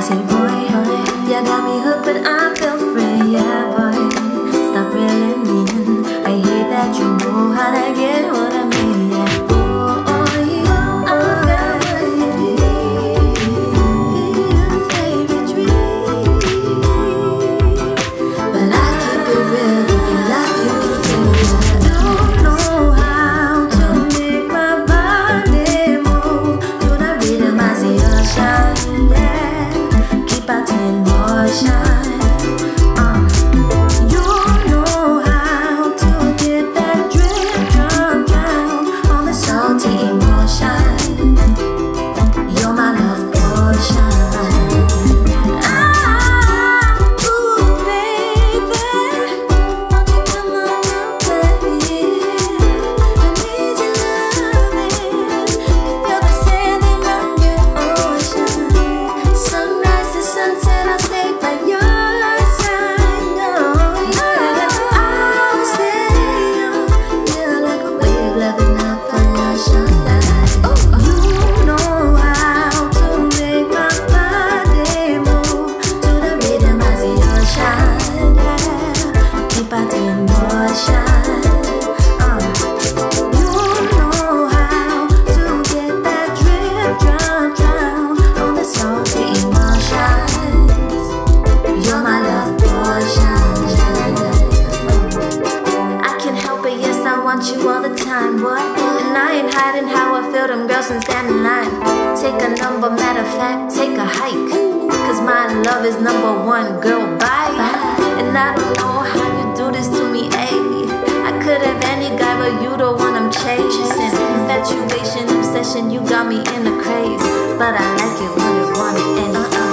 say, boy, you got me hooked, but I feel free, yeah, boy. Stop reeling me in. I hate that you know how to get hold of me, yeah. You all the time, boy. And I ain't hiding how I feel, them girls can stand in line. Take a number, matter of fact, take a hike. Cause my love is #1, girl, bye. And I don't know how you do this to me, ayy. I could have any guy, but you the one I'm chasing. Infatuation, obsession, you got me in a craze. But I like it when you want it, and